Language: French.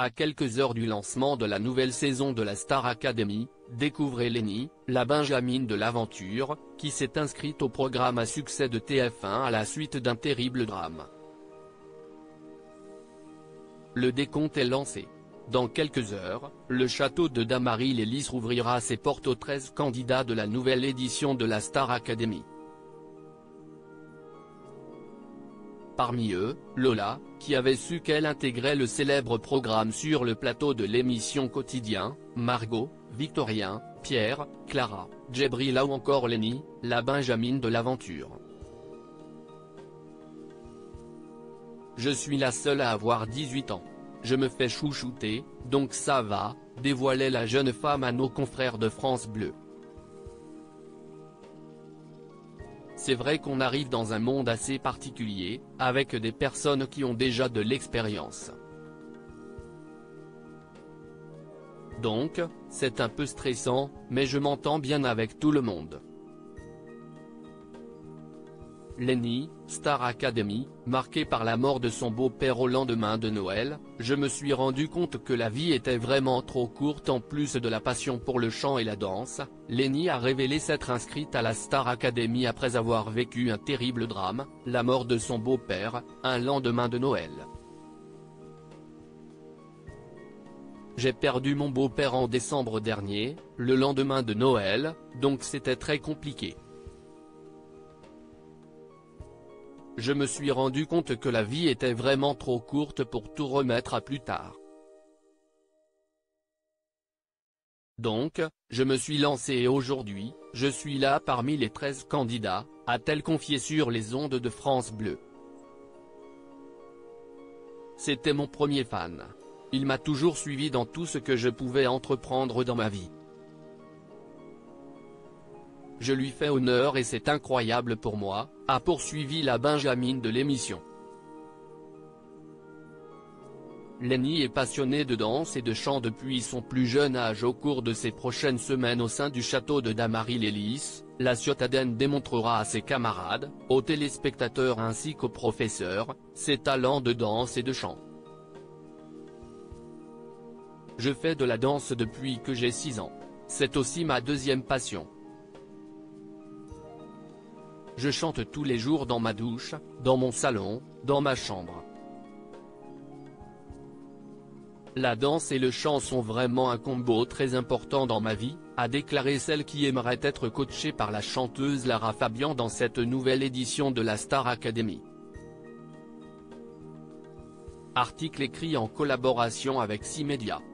À quelques heures du lancement de la nouvelle saison de la Star Academy, découvrez Lenny, la Benjamine de l'aventure, qui s'est inscrite au programme à succès de TF1 à la suite d'un terrible drame. Le décompte est lancé. Dans quelques heures, le château de Damary-les-Lys rouvrira ses portes aux 13 candidats de la nouvelle édition de la Star Academy. Parmi eux, Lola, qui avait su qu'elle intégrait le célèbre programme sur le plateau de l'émission Quotidien, Margot, Victorien, Pierre, Clara, Djibrila ou encore Lenny, la Benjamine de l'aventure. Je suis la seule à avoir 18 ans. Je me fais chouchouter, donc ça va, dévoilait la jeune femme à nos confrères de France Bleu. C'est vrai qu'on arrive dans un monde assez particulier, avec des personnes qui ont déjà de l'expérience. Donc, c'est un peu stressant, mais je m'entends bien avec tout le monde. Lenny, Star Academy, marquée par la mort de son beau-père au lendemain de Noël, je me suis rendu compte que la vie était vraiment trop courte. En plus de la passion pour le chant et la danse, Lenny a révélé s'être inscrite à la Star Academy après avoir vécu un terrible drame, la mort de son beau-père, un lendemain de Noël. J'ai perdu mon beau-père en décembre dernier, le lendemain de Noël, donc c'était très compliqué. Je me suis rendu compte que la vie était vraiment trop courte pour tout remettre à plus tard. Donc, je me suis lancé et aujourd'hui, je suis là parmi les 13 candidats, a-t-elle confié sur les ondes de France Bleu. C'était mon premier fan. Il m'a toujours suivi dans tout ce que je pouvais entreprendre dans ma vie. Je lui fais honneur et c'est incroyable pour moi, a poursuivi la Benjamine de l'émission. Lenny est passionnée de danse et de chant depuis son plus jeune âge. Au cours de ses prochaines semaines au sein du château de Damary-les-Lys, la citadine démontrera à ses camarades, aux téléspectateurs ainsi qu'aux professeurs, ses talents de danse et de chant. Je fais de la danse depuis que j'ai 6 ans. C'est aussi ma deuxième passion. Je chante tous les jours dans ma douche, dans mon salon, dans ma chambre. La danse et le chant sont vraiment un combo très important dans ma vie, a déclaré celle qui aimerait être coachée par la chanteuse Lara Fabian dans cette nouvelle édition de la Star Academy. Article écrit en collaboration avec 6 médias.